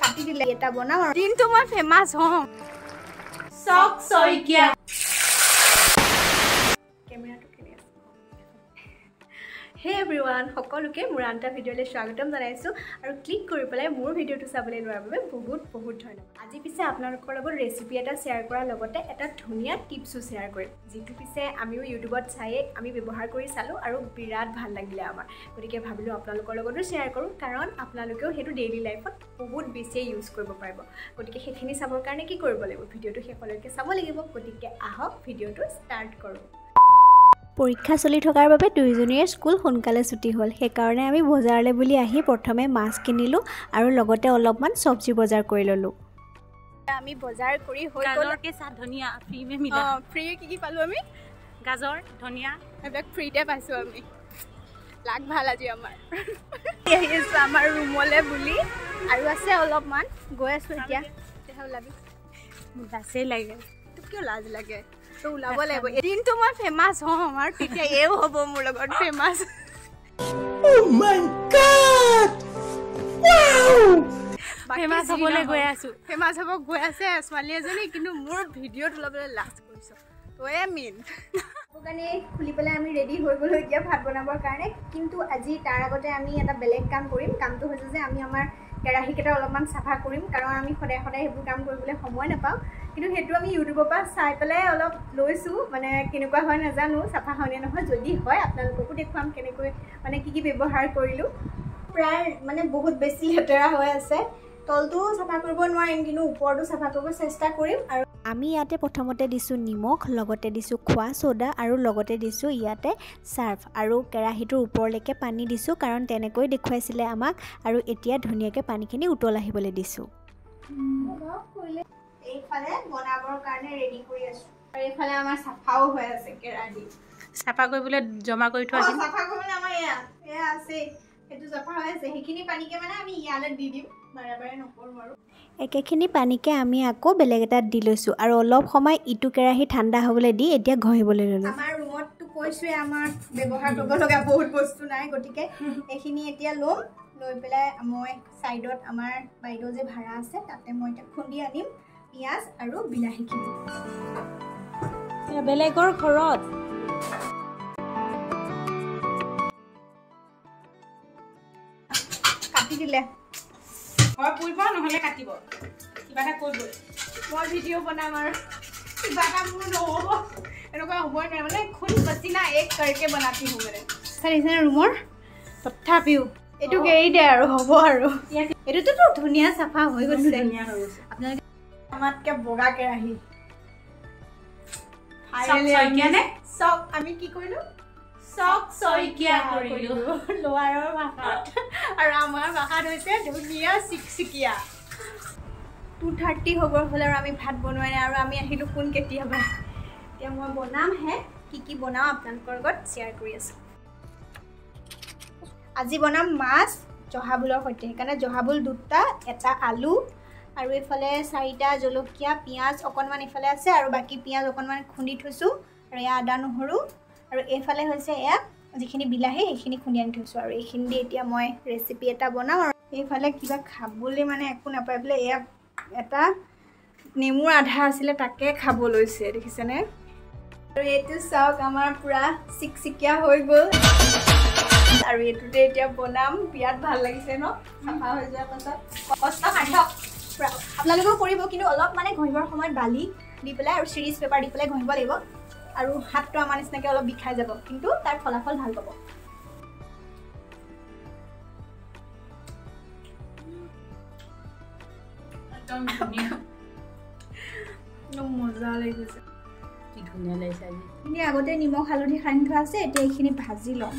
কাটি দিলে এটা বনাম আৰু দিনটো মই ফেমাস হম চক সৈকিয়া কেমেৰাটো কেনে আছে হে এভৰিৱান সকলোকে মোৰ আনটা ভিডিঅ'লৈ স্বাগতম জনাইছো আৰু ক্লিক কৰি পেলাই মোৰ ভিডিঅ'টো চাবলৈ লোৱাৰ বাবে বহুত বহুত ধন্যবাদ আজি পিছে আপোনালোকৰ লগত ৰেচিপি এটা শ্বেয়াৰ কৰাৰ লগতে এটা ধুনীয়া টিপছো শ্বেয়াৰ কৰিম যেটো পিছে আমিও ইউটিউবত চাই আমি ব্যৱহাৰ কৰি চালো আৰু বিৰাট ভাল লাগিলে আমাৰ গতিকে ভাবিলো আপোনালোকৰ লগতো শ্বেয়াৰ কৰো কাৰণ আপোনালোকেও হেতু ডেইলি লাইফত বহুত বেছি ইউজ কৰিব পাৰিব গতিকে হেখিনি চাবৰ কাৰণে কি কৰিব লাগিব ভিডিঅ'টো শেষলৈকে চাব লাগিব গতিকে আহক ভিডিঅ'টো ষ্টাৰ্ট কৰো পৰীক্ষা চলি থকাৰ বাবে দুইজনীৰ স্কুল সোনকালে ছুটি হ'ল সেই কাৰণে আমি বজাৰলৈ বুলি আহি প্ৰথমে মাছ কিনিলো আৰু লগতে অলপমান সবজি বজাৰ কৰি ললো আমি বজাৰ কৰি হৈ গ'ল কেঁচা ধনিয়া ফ্ৰী মে মিলা ফ্ৰী কি পালো আমি গাজৰ ধনিয়া এবিলাক ফ্ৰীতে পাইছো আমি লাগ ভাল আজি আমাৰ এই আছে আমাৰ ৰুমলে বুলি আৰু আছে অলপমান গৈ আছো এতিয়া তেহ লাগি লাজে লাগে তো কিয় লাজ লাগে তো উলাব লাগিব এদিনটো মই ফেমাস হম আৰু তেতিয়া এও হ'ব মোৰ লগত ফেমাস ও মাই গড ওয়াও ফেমাস হ'বলৈ গৈ আছো ফেমাস হ'ব গৈ আছে ছোৱালী এজনী কিন্তু মোৰ ভিডিঅ'ত উলাবলৈ লাজ কৰিছো তো এ মিন ওখানে খুলি পেলাই আমি ৰেডি হৈ গলো এতিয়া ভাত বনাবৰ কাৰণে কিন্তু আজি তাৰ আগতে আমি এটা বেলেগ কাম কৰিম কামটো হৈছে যে আমি আমাৰ কেৰাহী কেটা অলপমান সাফা কৰিম কাৰণ আমি সদায় সদায় হেবু কাম কৰিবলৈ সময় নাপাও কিন্তু হেতু আমি ইউটিউবৰ পৰা চাই পেলাই অলপ লৈছো মানে কেনেকুৱা হয় নাজানো সাফা হয়নে নহয় যদি হয় আপোনালোককো দেখুৱাম কেনেকৈ মানে কি ব্যৱহাৰ কৰিলো প্ৰায় মানে বহুত বেছি লেতেৰা হৈ আছে তলটো সাফা কৰিব নোৱাৰিম কিন্তু ওপৰটো সাফা কৰিব চেষ্টা কৰিম আৰু আমি ইয়াতে প্ৰথমতে দিছো নিমখ লগতে দিছো খোৱা সোডা আৰু লগতে দিছো ইয়াতে সাৰ্ফ আৰু কেৰাহীটোৰ ওপৰলৈকে পানী দিছো কাৰণ তেনেকৈ দেখুৱাইছিলে আমাক আৰু এতিয়া ধুনীয়াকৈ পানীখিনি উতল আহিবলৈ দিছো এইফালে বনাবৰ কাৰণে ৰেডি কৰি আছো আৰু এইফালে আমাৰ সাফাও হৈ আছে কেৰাহী সাফা কৰিবলৈ জমা কৰি থোৱা আছে সাফা কৰিবলৈ আমাৰ এয়া আছে এটো সাফা হৈ আছে হেখিনি পানীকে মানে আমি ইয়ালে দি দিম বাৰে নকৰো আৰু একেখিনি পানীকে আমি আকৌ বেলেগ এটা দি লৈছো আৰু অলপ সময় ইটু কেৰাহী ঠাণ্ডা হ'বলৈ দি এতিয়া ঘহিবলৈ ললো আমাৰ ৰুমতটো কৈছোৱে আমাৰ ব্যৱহাৰ কৰিব লগা বহুত বস্তু নাই গতিকে এখিনি এতিয়া লৈ পেলাই মই সাইডত আমাৰ বাইদেউ যে ভাড়া আছে তাতে মই এটা খুন্দি আনিম পিয়াজ আৰু বিলাহীখিনি বেলেগৰ ঘৰত কাটি দিলে और पुलबा নহলে কাটিব কিবাটা কৰিব মই ভিডিও বনাম আৰু কিবাটা মোৰ নহব এনেকুৱা হ'বই নাই মানে খুন পছিনা এক करके बनाती हूं मेरे सर इसे रूमर তথাপিও এটু গেৰি দে আৰু হ'ব আৰু এটুটো তো ধুনিয়া সাফা হৈ গৈছে ধুনিয়া হৈ গৈছে আপোনালোকে আমাতকে বগা কেৰাহী ফাইনালি নে সব আমি কি কৰিলো চক সৈকিয়া কৰিলো লোৱাৰৰ ভাষাত আৰু আমাৰ ভাষাত হৈছে ধুনিয়া চিকচিকিয়া 2:30 হ'ব হলে আৰু আমি ভাত বনোৱাই নাই আৰু আমি আহিলো কোন কেতিয়াবা এতিয়া মই বনাম হে কি বনাও আপোনালোকৰ লগত শ্বেয়াৰ কৰি আছো আজি বনাম মাছ জহাবুলৰ সৈতে কাৰণে জহাবুল দুটা এটা আলু আৰু এফালে 4টা জলকীয়া পিয়াজ অকনমান এফালে আছে আৰু বাকি পিয়াজ অকনমান খুন্দি থৈছো আৰু ইয়া আদা নহৰু আৰু এফালে হৈছে এয়া যিখিনি বিলাহী হেখিনি খুন্দি আনি থৈছো আৰু এইখিনি দি এতিয়া মই ৰেচিপি এটা বনাম আৰু এইফালে কিবা খাবলৈ মানে একো নাপাই বলে এয়া এটা নেমুৰ আধা আছিল তাকে খাব লৈছে দেখিছেনে আৰু এটো চাওক আমাৰ পুৰা চিকচিকিয়া হৈ গ'ল আৰু এটোতে এতিয়া বনাম বিয়াত ভাল লাগিছে ন সাফা হৈ যোৱাৰ পাছত কষ্ট খাইক আপোনালোকেও কৰিব কিন্তু অলপ মানে ঘহিবৰ সময়ত বালি দি পেলাই আৰু সিৰিজ পেপাৰ দি পেলাই ঘহিব লাগিব আৰু হাতটো আমাৰ নিচিনাকে অলপ বিখাই যাব কিন্তু তাৰ ফলাফল ভাল পাব একদম ধুনিয়া মজা লাগিছে কি ধুনিয়া লাগিছে আজি ইনি আগতে নিমখ হালধি খানি থোৱা আছে এতিয়া এইখিনি ভাজি লম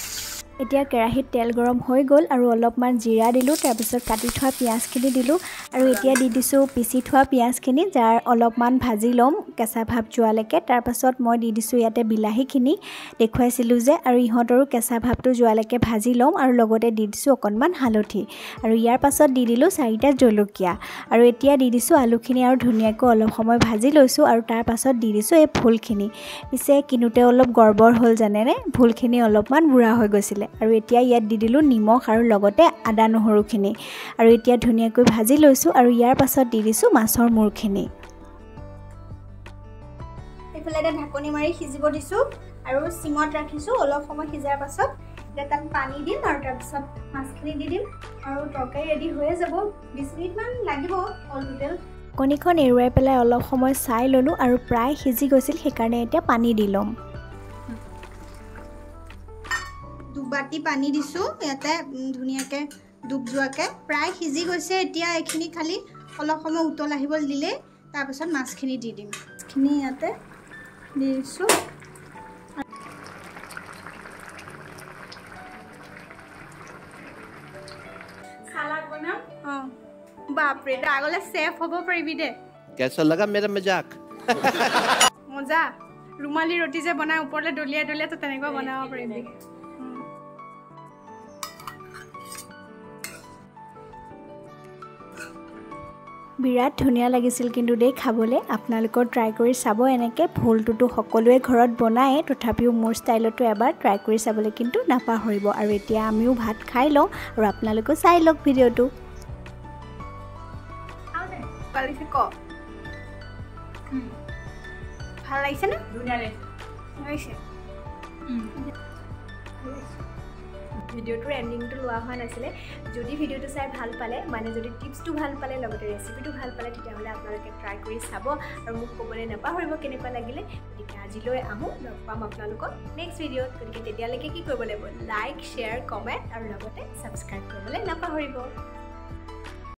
এতিয়া কেৰাহীত তেল গৰম হৈ গ'ল আৰু অলপমান জিৰা দিলো তাৰ পিছত কাটি থোৱা পিয়াজখিনি দিলো আৰু এতিয়া দি দিছোঁ পিচি থোৱা পিঁয়াজখিনি, যাৰ অলপমান ভাজি ল'ম কেঁচা ভাৱ যোৱালৈকে। তাৰপাছত মই দি দিছোঁ ইয়াতে বিলাহীখিনি দেখুৱাইছিলোঁ যে, আৰু ইহঁতৰো কেঁচা ভাৱটো যোৱালৈকে ভাজি ল'ম। আৰু লগতে দি দিছোঁ অকণমান হালধি, আৰু ইয়াৰ পাছত দি দিলোঁ 4টা জলকীয়া। আৰু এতিয়া দি দিছোঁ আলুখিনি আৰু ধুনীয়াকৈ অলপ সময় ভাজি লৈছোঁ। আৰু তাৰ পাছত দি দিছোঁ এই ভোলখিনি। পিছে কিনোতে অলপ গড়বড় হ'ল জানেনে, ভোলখিনি অলপমান বুঢ়া হৈ গৈছিলে। আৰু এতিয়া ইয়াত দি দিলোঁ নিমখ আৰু লগতে আদা নহৰুখিনি, আৰু এতিয়া ধুনীয়াকৈ ভাজি লৈছোঁ। আৰু ইয়াৰ পাছত দি দিছোঁ মাছৰ মূৰখিনি। এইফালে এটা ঢাকনি মাৰি সিজিব দিছোঁ আৰু চিমত ৰাখিছোঁ। অলপ সময় সিজাৰ পাছত এতিয়া তাত পানী দিম আৰু তাৰপিছত মাছখিনি দি দিম আৰু তৰকাৰী ৰেডি হৈয়ে যাব। 20 মিনিটমান লাগিব অল টোটেল। কণীখন এৰুৱাই পেলাই অলপ সময় চাই ল'লোঁ আৰু প্ৰায় সিজি গৈছিল, সেইকাৰণে এতিয়া পানী দি ল'ম। 2 বাটি পানী দিছোঁ ইয়াতে ধুনীয়াকৈ ডুব যোৱাকৈ। প্ৰায় সিজি গৈছে। এতিয়া এইখিনি খালি অলপ সময় উতল আহিবলৈ দিলেই তাৰপিছত মাছখিনি দি দিম। মাছখিনি ইয়াতে দি দিছোঁ। সালাড বনাম। বাপৰে, আগলৈ চেফ হ'ব পাৰিবি দে। कैसा लगा मेरा मजाक? মজা। ৰুমালী ৰুটি যে বনাই ওপৰলৈ দলিয়াই দলিয়াই, তো তেনেকুৱা বনাব পাৰিবি। বিৰাট ধুনীয়া লাগিছিল কিন্তু দেই খাবলৈ। আপোনালোকৰ ট্ৰাই কৰি চাব এনেকৈ। ভোলটোতো সকলোৱে ঘৰত বনায়ে, তথাপিও মোৰ ষ্টাইলতো এবাৰ ট্ৰাই কৰি চাবলৈ কিন্তু নাপাহৰিব। আৰু এতিয়া আমিও ভাত খাই লওঁ আৰু আপোনালোকেও চাই লওক ভিডিঅ'টো। ভাল লাগিছে নে? ধুনীয়া লাগিছে। ভিডিঅ'টোৰ এণ্ডিংটো লোৱা হোৱা নাছিলে। যদি ভিডিঅ'টো চাই ভাল পালে, মানে যদি টিপছটো ভাল পালে, লগতে ৰেচিপিটো ভাল পালে, তেতিয়াহ'লে আপোনালোকে ট্ৰাই কৰি চাব আৰু মোক ক'বলৈ নাপাহৰিব কেনেকুৱা লাগিলে। গতিকে আজিলৈ আহোঁ, লগ পাম আপোনালোকক নেক্সট ভিডিঅ'ত। গতিকে তেতিয়ালৈকে কি কৰিব লাগিব? লাইক, শ্বেয়াৰ, কমেণ্ট আৰু লগতে ছাবস্ক্ৰাইব কৰিবলৈ নাপাহৰিব।